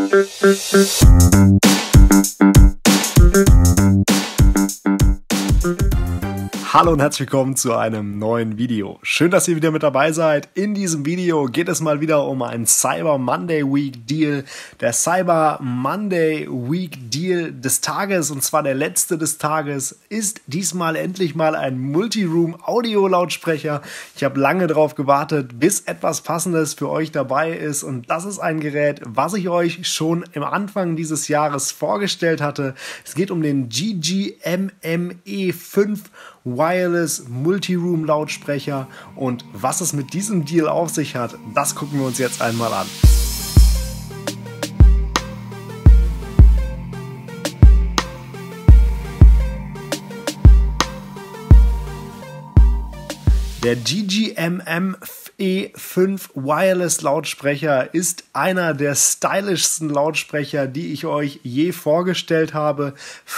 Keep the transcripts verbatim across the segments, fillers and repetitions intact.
Hallo und herzlich willkommen zu einem neuen Video. Schön, dass ihr wieder mit dabei seid. In diesem Video geht es mal wieder um einen Cyber Monday Week Deal. Der Cyber Monday Week Deal des Tages, und zwar der letzte des Tages, ist diesmal endlich mal ein Multiroom Audio Lautsprecher. Ich habe lange darauf gewartet, bis etwas Passendes für euch dabei ist, und das ist ein Gerät, was ich euch schon am Anfang dieses Jahres vorgestellt hatte. Es geht um den G G M M E fünf Wireless Multiroom Lautsprecher, und was es mit diesem Deal auf sich hat, das gucken wir uns jetzt einmal an. Der G G M M E fünf Wireless Lautsprecher ist einer der stylischsten Lautsprecher, die ich euch je vorgestellt habe.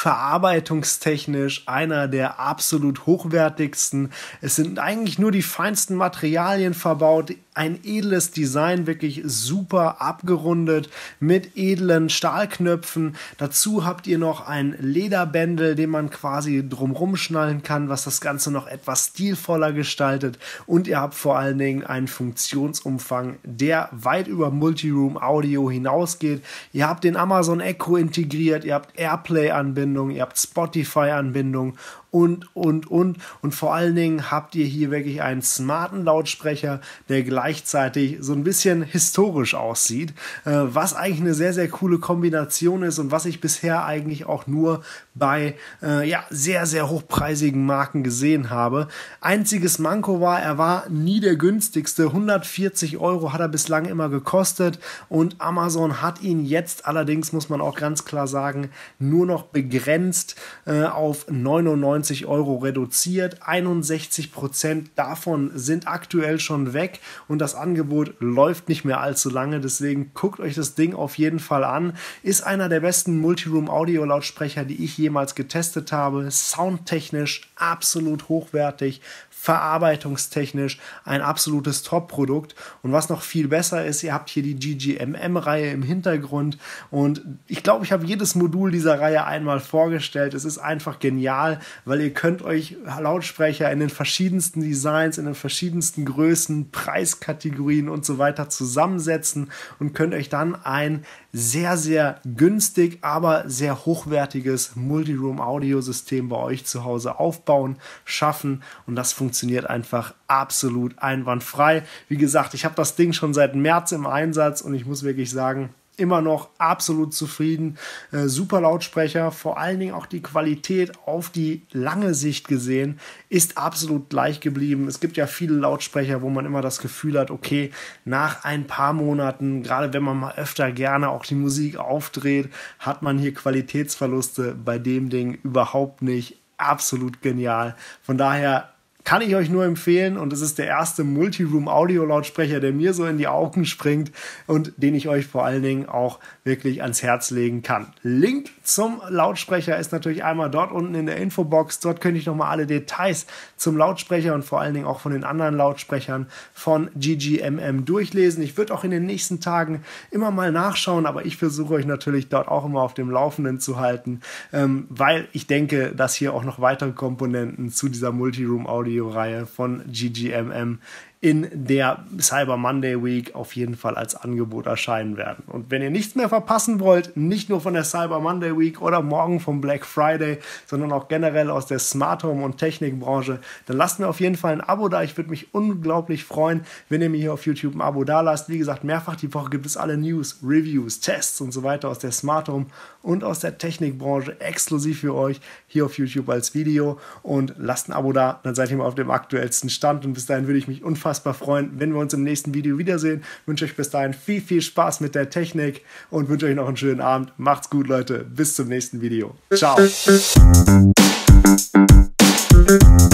Verarbeitungstechnisch einer der absolut hochwertigsten. Es sind eigentlich nur die feinsten Materialien verbaut. Ein edles Design, wirklich super abgerundet mit edlen Stahlknöpfen. Dazu habt ihr noch ein Lederbändel, den man quasi drumrum schnallen kann, was das Ganze noch etwas stilvoller gestaltet. Und ihr habt vor allen Dingen einen Funktionsumfang, der weit über Multiroom Audio hinausgeht. Ihr habt den Amazon Echo integriert, ihr habt Airplay-Anbindung, ihr habt Spotify-Anbindung und, und, und. Und vor allen Dingen habt ihr hier wirklich einen smarten Lautsprecher, der gleichzeitig so ein bisschen historisch aussieht, äh, was eigentlich eine sehr, sehr coole Kombination ist und was ich bisher eigentlich auch nur bei äh, ja, sehr, sehr hochpreisigen Marken gesehen habe. Einziges Manko war, er war nie der günstigste. hundertvierzig Euro hat er bislang immer gekostet, und Amazon hat ihn jetzt allerdings, muss man auch ganz klar sagen, nur noch begrenzt äh, auf neunundneunzig Euro reduziert. einundsechzig Prozent davon sind aktuell schon weg, und das Angebot läuft nicht mehr allzu lange. Deswegen guckt euch das Ding auf jeden Fall an. Ist einer der besten Multiroom-Audio-Lautsprecher, die ich jemals getestet habe. Soundtechnisch absolut hochwertig. Verarbeitungstechnisch ein absolutes Top-Produkt, und was noch viel besser ist, ihr habt hier die G G M M-Reihe im Hintergrund, und ich glaube, ich habe jedes Modul dieser Reihe einmal vorgestellt. Es ist einfach genial, weil ihr könnt euch Lautsprecher in den verschiedensten Designs, in den verschiedensten Größen, Preiskategorien und so weiter zusammensetzen und könnt euch dann ein sehr, sehr günstig, aber sehr hochwertiges Multiroom-Audio-System bei euch zu Hause aufbauen, schaffen, und das funktioniert einfach absolut einwandfrei. Wie gesagt, ich habe das Ding schon seit März im Einsatz, und ich muss wirklich sagen, immer noch absolut zufrieden. Äh, super Lautsprecher, vor allen Dingen auch die Qualität auf die lange Sicht gesehen ist absolut gleich geblieben. Es gibt ja viele Lautsprecher, wo man immer das Gefühl hat, okay, nach ein paar Monaten, gerade wenn man mal öfter gerne auch die Musik aufdreht, hat man hier Qualitätsverluste. Bei dem Ding überhaupt nicht. Absolut genial. Von daher kann ich euch nur empfehlen, und es ist der erste Multiroom-Audio-Lautsprecher, der mir so in die Augen springt und den ich euch vor allen Dingen auch wirklich ans Herz legen kann. Link zum Lautsprecher ist natürlich einmal dort unten in der Infobox. Dort könnt ihr nochmal alle Details zum Lautsprecher und vor allen Dingen auch von den anderen Lautsprechern von G G M M durchlesen. Ich würde auch in den nächsten Tagen immer mal nachschauen, aber ich versuche euch natürlich dort auch immer auf dem Laufenden zu halten, ähm, weil ich denke, dass hier auch noch weitere Komponenten zu dieser Multiroom-Audio Reihe von G G M M in der Cyber Monday Week auf jeden Fall als Angebot erscheinen werden. Und wenn ihr nichts mehr verpassen wollt, nicht nur von der Cyber Monday Week oder morgen vom Black Friday, sondern auch generell aus der Smart Home und Technikbranche, dann lasst mir auf jeden Fall ein Abo da. Ich würde mich unglaublich freuen, wenn ihr mir hier auf YouTube ein Abo da lasst. Wie gesagt, mehrfach die Woche gibt es alle News, Reviews, Tests und so weiter aus der Smart Home und aus der Technikbranche exklusiv für euch hier auf YouTube als Video, und lasst ein Abo da, dann seid ihr mal auf dem aktuellsten Stand, und bis dahin würde ich mich unfassbar freuen, wenn wir uns im nächsten Video wiedersehen. Ich wünsche euch bis dahin viel, viel Spaß mit der Technik und wünsche euch noch einen schönen Abend. Macht's gut, Leute. Bis zum nächsten Video. Ciao.